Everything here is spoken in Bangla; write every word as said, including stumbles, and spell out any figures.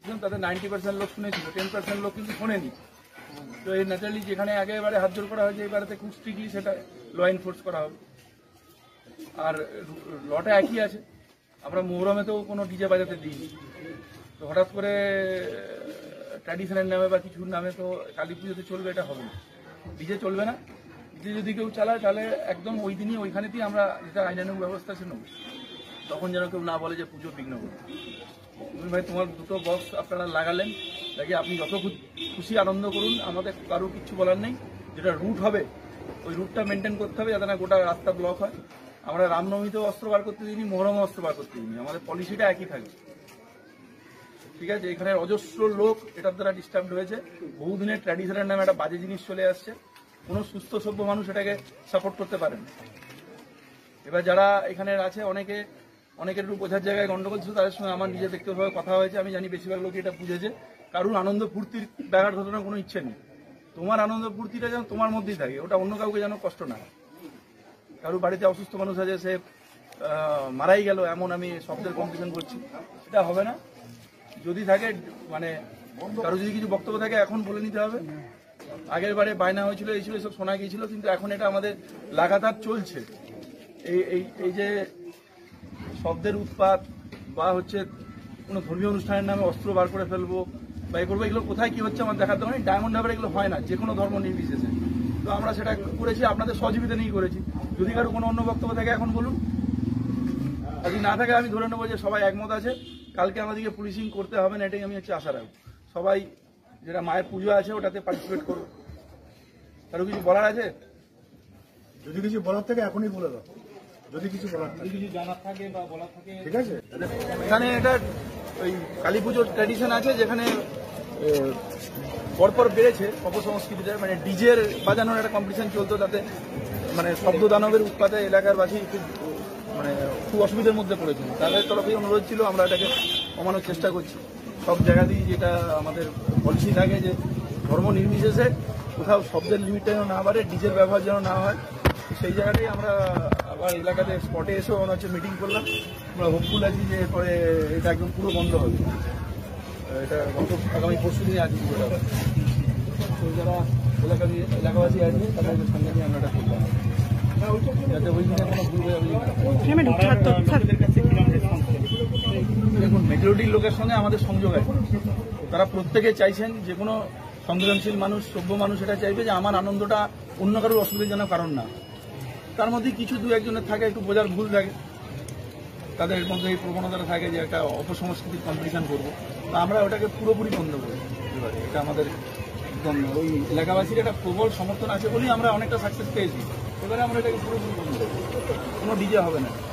তাদের নাইনটি পার্সেন্ট লোক শুনেছিল, টেন পার্সেন্ট লোক কিন্তু শোনেনি। তো এই ন্যাচারালি যেখানে একেবারে হাত জোর করা হয়েছে এবারেতে খুব স্ট্রিক্টলি সেটা ল এনফোর্স করা হবে। আর লটা একই আছে, আমরা মোহরমেতেও কোনো ডিজে বাজাতে দিইনি। তো হঠাৎ করে ট্র্যাডিশনের নামে বা কিছুর নামে তো কালী পুজোতে চলবে, এটা হবে না। ডিজে চলবে না, ডিজে যদি কেউ চালায় তাহলে একদম ওই দিনই ওইখানেতেই আমরা যেটা আইনানুগ ব্যবস্থা আছে নেব, তখন যেন কেউ না বলে যে পুজো বিঘ্ন করবে। ভাই তোমার দুটো বক্স আপনারা লাগালেন, দেখি আপনি যত খুশি আনন্দ করুন, আমাদের কারো কিছু বলার নেই। যেটা রুট হবে ওই রুটটা মেনটেন করতে হবে যাতে না গোটা রাস্তা ব্লক হয়। আমরা রামনবমীতেও অস্ত্র বার করতে দিইনি, মোহরমে অস্ত্র বার করতে দিইনি, আমাদের পলিসিটা একই থাকবে। ঠিক আছে, এখানে অজস্র লোক এটার দ্বারা ডিস্টার্ব হয়েছে। বহুদিনের ট্র্যাডিশনের নামে একটা বাজে জিনিস চলে আসছে, কোনো সুস্থ সভ্য মানুষ এটাকে সাপোর্ট করতে পারেন। এবার যারা এখানে আছে অনেকে অনেকের একটু বোঝার জায়গায় গন্ডগোল ছিল, তাদের সঙ্গে আমার নিজের ব্যক্তিগতভাবে কথা হয়েছে। আমি জানি বেশিরভাগ লোক এটা বুঝেছে, কারুর আনন্দ ফুর্তির ব্যাঘাত ঘটানোর কোনো ইচ্ছে নেই। তোমার আনন্দ ফুর্তিটা যেন তোমার মধ্যেই থাকে, ওটা অন্য কাউকে যেন কষ্ট না হয়। কারুর বাড়িতে অসুস্থ মানুষ আছে, সে মারাই গেল, এমন আমি শব্দের কম্পিটিশন করছি, এটা হবে না। যদি থাকে মানে কারো যদি কিছু বক্তব্য থাকে এখন বলে নিতে হবে। আগের বারে বায়না হয়েছিল, এই ছিল, এসব শোনা গিয়েছিল, কিন্তু এখন এটা আমাদের লাগাতার চলছে। এই এই যে শব্দের উৎপাত বা হচ্ছে কোনো ধর্মীয় অনুষ্ঠানের নামে অস্ত্র বার করে ফেলবো বা এ করবো, এগুলো কোথায় কি হচ্ছে আমার দেখার দরকার নেই। ডায়মন্ড হারবার এগুলো হয় না, যে কোনো ধর্ম নির্বিশেষে। তো আমরা সেটা করেছি, আপনাদের সহযোগিতা নিয়েই করেছি। যদি কারো কোনো অন্য বক্তব্য থাকে এখন বলুন, যদি না থাকে আমি ধরে নেবো যে সবাই একমত আছে। কালকে আমাদেরকে পুলিশিং করতে হবে না, এটাই আমি হচ্ছে আশা রাখবো। সবাই যেটা মায়ের পুজো আছে ওটাতে পার্টিসিপেট করবো। কারো কিছু বলার আছে? যদি কিছু বলার থাকে এখনই বলে দাও, যদি কিছু বলার থাকে, কিছু জানার থাকে বা বলার থাকে। ঠিক আছে, এখানে এটা ওই কালী পুজোর ট্র্যাডিশন আছে, যেখানে পরপর বেড়েছে অপসংস্কৃতিটা, মানে ডিজের বাজানোর একটা কম্পিটিশন চলতো, তাতে মানে শব্দ দানবের উৎপাতে এলাকার বাসী খুব মানে খুব অসুবিধার মধ্যে পড়েছিল। তাদের তরফেই অনুরোধ ছিল, আমরা এটাকে কমানোর চেষ্টা করছি সব জায়গাতেই। যেটা আমাদের পলিসি থাকে যে ধর্ম নির্বিশেষে কোথাও শব্দের লিমিটটা যেন না বাড়ে, ডিজের ব্যবহার যেন না হয়, সেই জায়গাটাই আমরা আবার এলাকাতে স্পটে এসেও মনে হচ্ছে মিটিং করলাম। আমরা হোপফুল আছি যে এরপরে এটা একদম পুরো বন্ধ হবে। এটা গত আগামী পরশু দিনে আজ পুরোটা হবে। তো যারা এলাকা এলাকাবাসী আছে তাদের সঙ্গে নিয়ে আমরা এটা করলাম, যাতে ওই দিনে কোনো ভুল হয়ে দেখুন মেজরিটির লোকের সঙ্গে আমাদের সংযোগ আছে। তারা প্রত্যেকে চাইছেন, যে কোনো সংবেদনশীল মানুষ, সভ্য মানুষ এটা চাইবে যে আমার আনন্দটা অন্য কারোর অসুবিধার জন্য কারণ না। তার মধ্যে কিছু দু একজনের থাকে একটু বোঝার ভুল থাকে, তাদের মধ্যে এই প্রবণতাটা থাকে যে একটা অপসংস্কৃতির কম্পিটিশন করবো। তা আমরা ওটাকে পুরোপুরি বন্ধ করি। এবারে এটা আমাদের একদম ওই এলাকাবাসীর একটা প্রবল সমর্থন আছে বলেই আমরা অনেকটা সাকসেস পেয়েছি। এবারে আমরা এটাকে পুরোপুরি বন্ধ করবো, কোনো ডিজে হবে না।